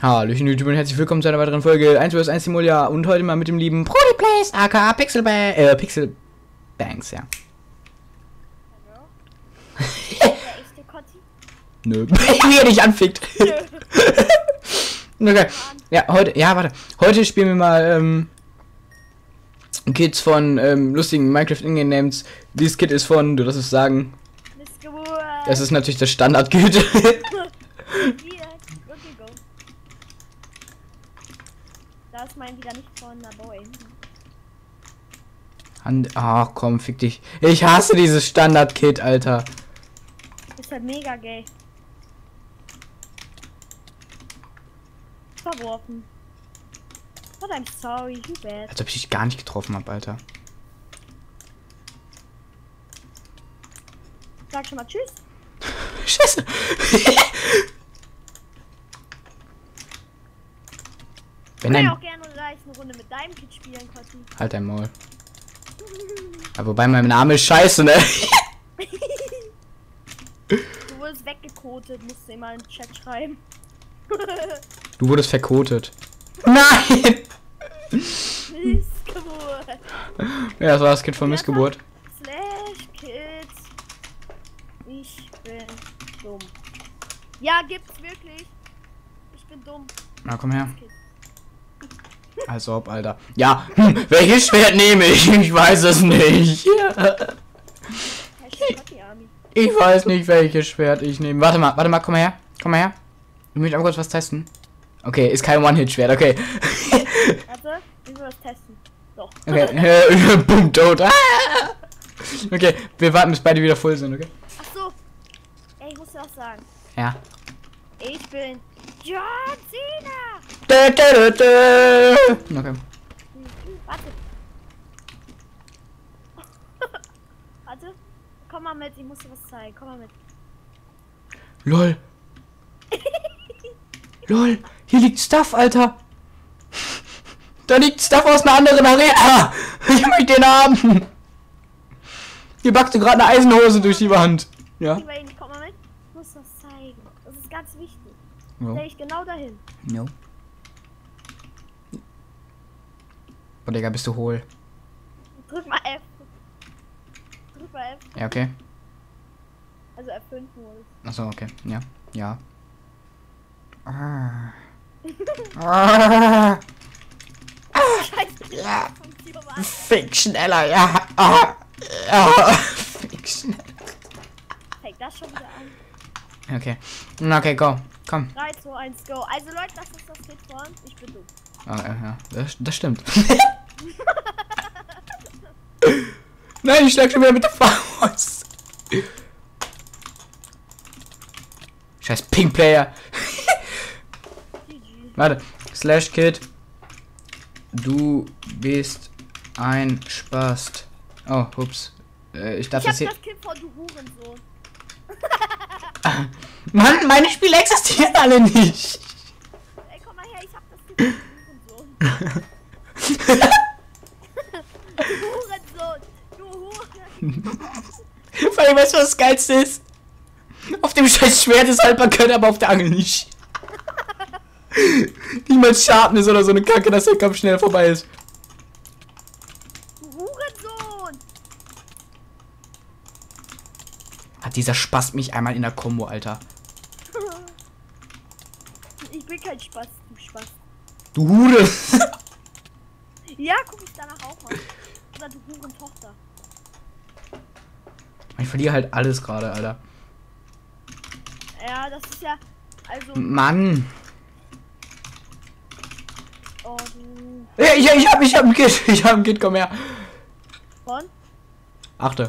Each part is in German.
Hallöchen YouTube und herzlich willkommen zu einer weiteren Folge 1 vs 1 Simulia und heute mal mit dem lieben Prodyplays aka Pixel Banks, ja. Hallo? Der echte Kotti? Nö, wie er dich anfickt. Okay, ja, heute spielen wir mal Kids von lustigen Minecraft Ingame Names. Dieses Kid ist von, du darfst es sagen. Missgeburt. Das ist natürlich das Standard-Kid. Okay, go. Da ist mein wieder nicht von der Boy. Ach komm, fick dich. Ich hasse dieses Standard-Kid, Alter. Ist halt mega gay. Verworfen. But I'm sorry, you bad. Als ob ich dich gar nicht getroffen habe, Alter. Sag schon mal tschüss. Scheiße. Ich kann ja auch gerne gleich eine Runde mit deinem Kid spielen, Kotti. Halt dein Maul. Aber wobei mein Name ist scheiße, ne? Du wurdest weggekotet, musst du immer in den Chat schreiben. Du wurdest verkotet. Nein! Missgeburt. Ja, das war das Kind von Missgeburt. Slash Kids. Ich bin dumm. Ja, gibt's wirklich. Ich bin dumm. Na, komm her. Als ob, Alter. Ja, welches Schwert nehme ich? Ich weiß es nicht. Ich weiß nicht, welches Schwert ich nehme. Warte mal, komm mal her. Komm mal her. Ich möchte aber kurz was testen. Okay, ist kein One-Hit-Schwert, okay. Warte, ich will was testen. Doch. Okay, boom, tot. Okay, wir warten, bis beide wieder voll sind, okay? Ach so. Ey, ich muss dir was sagen. Ja. Ich bin John Cena. Okay. Warte. Warte. Komm mal mit, ich muss dir was zeigen. Komm mal mit. LOL. LOL. Hier liegt Stuff, Alter. Da liegt Stuff aus einer anderen Arena. Ich möchte den haben. Hier backte gerade eine Eisenhose durch die Wand. Ja. Komm mal mit. Ich muss was zeigen. Das ist ganz wichtig. Jo. Stell ich genau dahin. No. Oh, Digga, bist du hohl. Drück mal F. Drück mal F. Ja, okay. Also F5 nur. Achso, okay. Ja. Ja. Scheiße. Ja. Vom Tiermann. Fick schneller, ja. Fick schneller. Fängt das schon wieder an. Okay. Na, okay, go. Komm. 3, 2, 1, go. Also Leute, das ist das Kid von. Ich bin dumm. Ja, das stimmt. Nein, ich schlag schon wieder mit der Faust. Scheiß Pink Player. GG. Warte. Slash Kid. Du bist ein Spast. Oh, ups. Ich darf Ich hab das hier. das Kind von du Hurensohn. Mann, meine Spiele existieren alle nicht. Ey, komm mal her, ich hab das Kind von du Hurensohn. Du Hurensohn. Du Huren. Vor allem, weißt du, was das Geilste ist? Auf dem scheiß Schwert ist haltbar können, aber auf der Angel nicht. Niemals Schaden ist oder so eine Kacke, dass der Kampf schnell vorbei ist. Du Hurensohn. Hat dieser Spast mich einmal in der Kombo, Alter. Ich bin kein Spaß, du Spaß. Du Hure. Ja, guck ich danach auch mal. Oder du Hurentochter. Ich verliere halt alles gerade, Alter. Ja, das ist ja. Also. Mann. Oh, du. Ich hab ein Kid. Ich hab ein Kid, komm her. Von? Achte.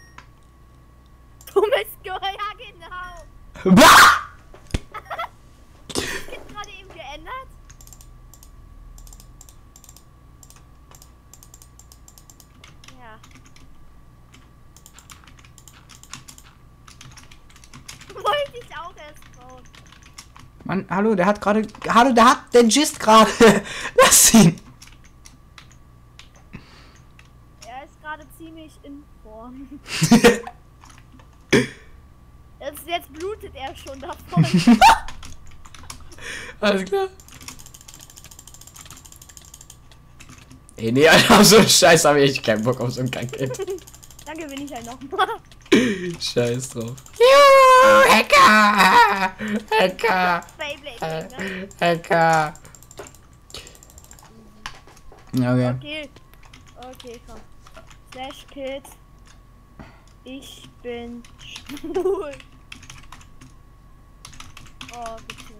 Du bist. Ja, genau. Bah! Ist gerade eben geändert? Ja. Wollte ich auch erst bauen. Mann, hallo, der hat gerade. Hallo, der hat den Gist gerade. Lass ihn. Er ist gerade ziemlich in Form. Jetzt blutet er schon davon. Alles klar. Ey, nee, Alter, auf so einen Scheiß habe ich echt keinen Bock auf so einen Kack-Kit. Dann gewinne ich halt nochmal. Scheiß drauf. Juhu, Hacker! Hacker! Beyblade, Hacker! Ja, okay. Okay. Okay, komm. Slash Kid. Ich bin schwul. Oh, bitte.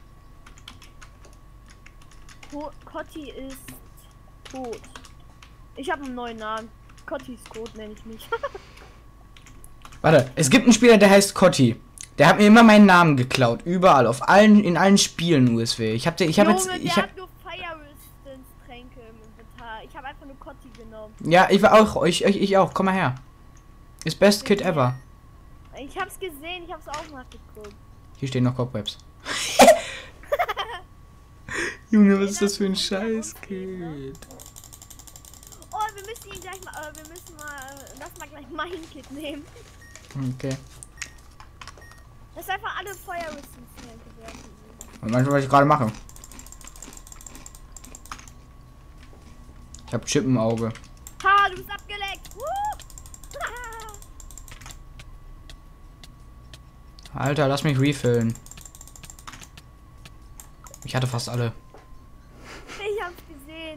Cotti ist tot. Ich habe einen neuen Namen. Cotti ist tot, nenne ich mich. Warte, es gibt einen Spieler, der heißt Cotti. Der hat mir immer meinen Namen geklaut. Überall, in allen Spielen USW. Ich habe der jetzt. hat nur Fire Resistance Tränke im Inventar. Ich habe einfach nur Cotti genommen. Ja, ich war auch. Ich auch. Komm mal her. Ist Best Kid ever. Ich hab's gesehen, ich hab's auch nachgeguckt. Hier stehen noch Cobwebs. Junge, was ist das für ein Scheiß-Kid? Oh, wir müssen ihn gleich mal, lass mal gleich mein Kit nehmen. Okay. Das ist einfach alle Feuer Resistance werfen. Und manchmal, was ich gerade mache. Ich hab Chip im Auge. Ha, du bist abgeleckt. Alter, lass mich refillen. Ich hatte fast alle. Ich hab's gesehen.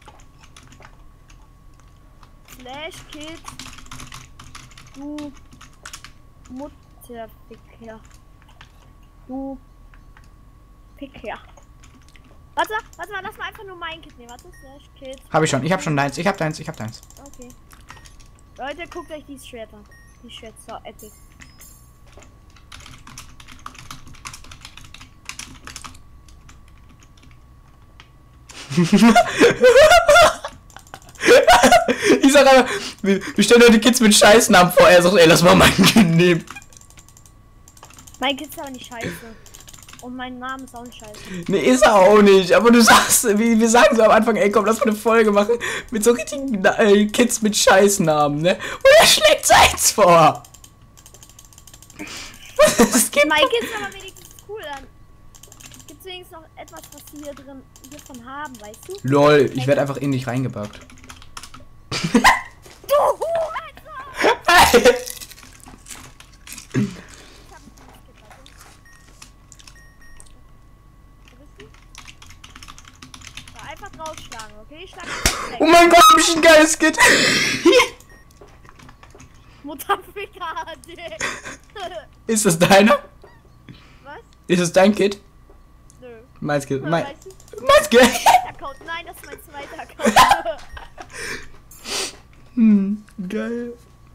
Slash Kid. Du Mutterficker. Du Ficker. Warte, lass mal einfach nur mein Kid nehmen. Warte, Slash Kid. Hab ich schon. Ich hab schon deins. Ich hab deins. Okay. Leute, guckt euch die Schwerter. Die Schwerter, so epic. Ich sag aber, wir stellen heute Kids mit Scheißnamen vor. Er sagt, ey, lass mal mein Kind nehmen. Mein Kind ist aber nicht scheiße. Und mein Name ist auch nicht scheiße. Nee, ist er auch nicht. Aber du sagst, wir sagen so am Anfang, ey, komm, lass mal eine Folge machen mit so richtigen Kids mit Scheißnamen, ne? Und er schlägt seins vor. Das geht Mein Kind ist aber wenigstens cool an. Gibt es wenigstens noch etwas, was sie hiervon haben, weißt du? Lol, ich werde einfach in dich reingebackt. Du Hurensohn! Einfach draufschlagen, okay? Ich schlag dich Oh mein Gott, hab ich ein geiles Kid. Mutterficker, Ist das deiner? Was? Ist es dein Kid? Nö. Meins Kid. Weißt du? Meins Kid. Account. Nein, das ist mein zweiter Account. Geil.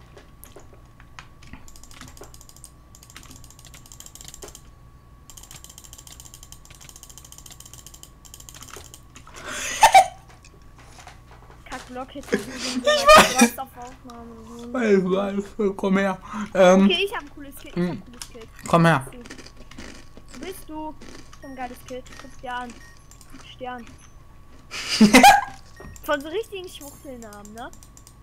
Kackblock jetzt. Ich auf Aufnahme. Komm her. Okay, ich hab ein cooles Kit. Komm her. Wo bist du? So ein geiles Kit. Guck dir an. Stern. Von so richtigen Schwuchtelnamen, ne?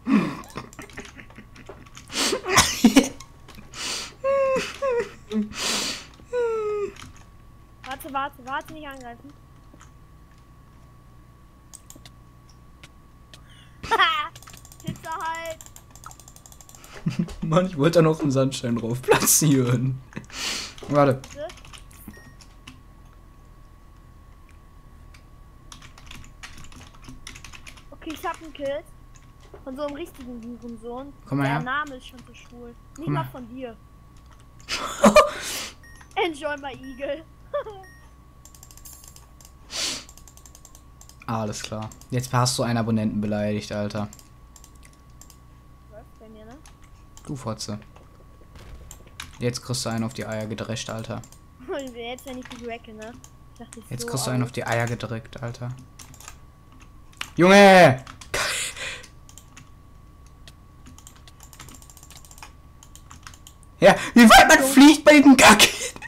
Warte, nicht angreifen. Pizza halt. Mann, ich wollte da noch einen Sandstein drauf platzieren. Warte. Okay, ich hab ein Kill. Von so einem richtigen Hurensohn. Komm mal Der her. Name ist schon so schwul. Nicht Komm mal mal. von dir. Enjoy my Eagle. Alles klar. Jetzt hast du einen Abonnenten beleidigt, Alter. Was bei mir, ne? Du Fotze. Jetzt kriegst du einen auf die Eier gedrescht, Alter. Jetzt, wenn ich die wecke, ne? Ich dachte, Jetzt so kriegst du einen auf die Eier gedrückt, Alter. Junge! Ja, wie weit man fliegt bei dem Kack?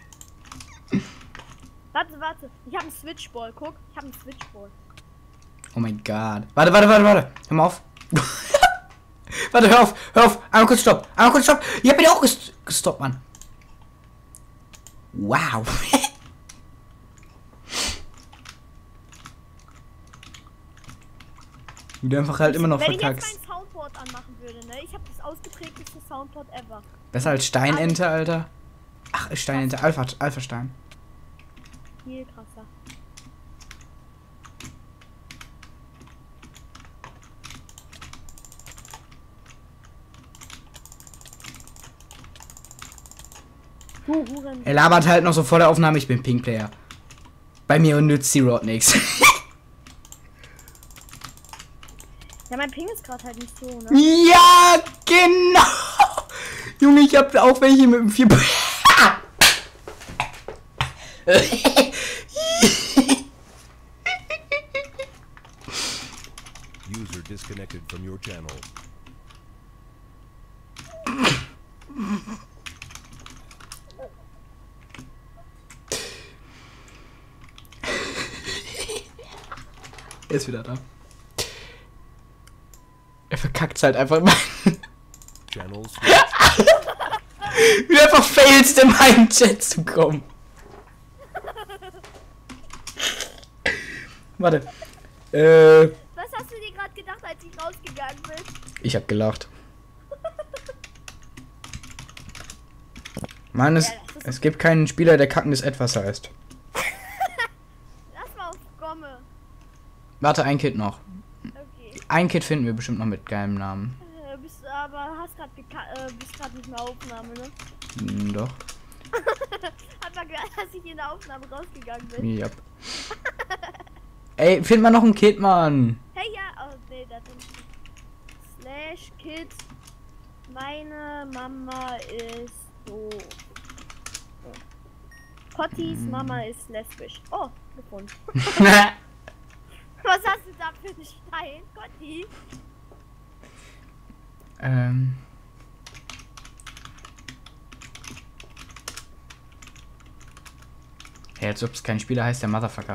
Warte. Ich hab einen Switchball. Guck, ich hab einen Switchball. Oh mein Gott. Warte. Hör mal auf. Warte, hör auf. Einmal kurz stopp. Ich hab ihn auch gestoppt, Mann. Wow. Wie du einfach halt immer noch Wenn ich verkackst. jetzt mein Soundboard anmachen würde, ne? Ich habe das ausgeprägteste Soundboard ever. Besser als Steinente, Alter. Ach, Steinente. Alpha-Stein. Viel krasser. Du Huren. Er labert halt noch so vor der Aufnahme, ich bin Pink-Player. Bei mir nützt die Rod nix. Ja, mein Ping ist gerade halt nicht so, ne? Ja, genau. Junge, ich hab auch welche mit dem 4. User disconnected from your channel. Er ist wieder da. Er verkackt halt einfach mal. Channels. Wie du einfach failst, in meinen Chat zu kommen. Warte. Was hast du dir gerade gedacht, als ich rausgegangen bin? Ich hab gelacht. Mann, es gibt keinen Spieler, der kackendes Etwas heißt. Lass mal auf Gomme. Warte, ein Kid noch. Okay. Ein Kid finden wir bestimmt noch mit geilem Namen. Bist aber hast gerade bist gerade nicht mehr Aufnahme, ne? Doch. Hat man gehört, dass ich in der Aufnahme rausgegangen bin. Yep. Ey, find mal noch ein Kid, Mann. Hey, ja, oh nee, das ist Slash Kid. Meine Mama ist so. Cottis Mama ist lesbisch. Oh, gefunden. Was hast du da für einen Stein, Cotti? Ja, als ob es kein Spieler heißt, der Motherfucker.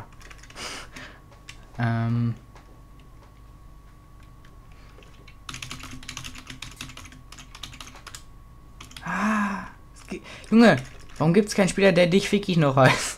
Junge, warum gibt es keinen Spieler, der dich fickig noch heißt?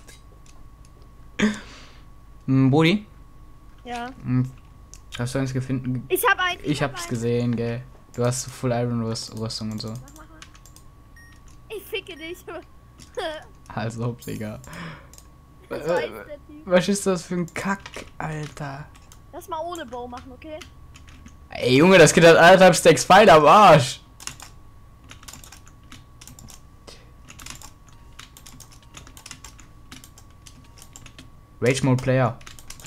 Bodi? Ja. Hast du eins gefunden? Ich hab einen. Ich hab's gesehen, gell. Du hast Full Iron Rüstung und so. Mach. Ich ficke dich. Also, Digga. Das weiß der Typ. Was ist das für ein Kack, Alter? Lass mal ohne Bow machen, okay? Ey, Junge, das geht halt 1,5 Stacks Pfeil am Arsch. Rage Mode Player.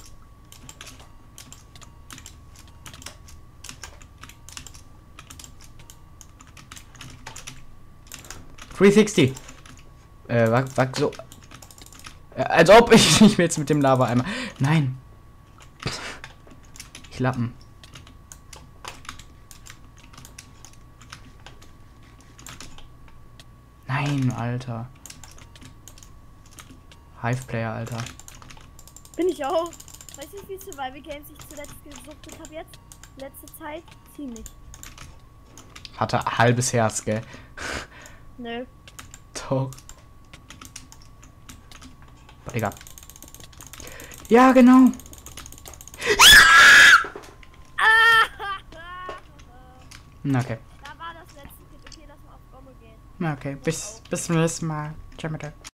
$360. Wag so. Als ob ich nicht mehr jetzt mit dem Lava-Eimer. Nein. Ich Lappen. Nein, Alter. Hive-Player, Alter. Bin ich auch. Weißt du, wie viele Survival Games ich zuletzt gesuchtet habe jetzt? Letzte Zeit? Ziemlich. Hatte ein halbes Herz, gell? Nö. Doch. Digga. Ja, genau. Okay. Da war das letzte Tipp. Okay, lass mal auf Gomme gehen. Okay, bis zum nächsten Mal. Ciao, mit